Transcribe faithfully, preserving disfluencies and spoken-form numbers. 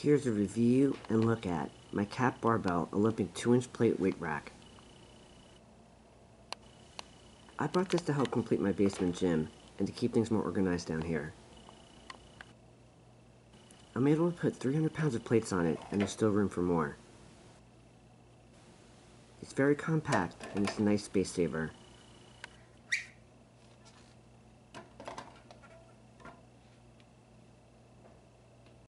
Here's a review and look at my Cat Barbell Olympic two inch plate weight rack. I bought this to help complete my basement gym and to keep things more organized down here. I'm able to put three hundred pounds of plates on it, and there's still room for more. It's very compact and it's a nice space saver.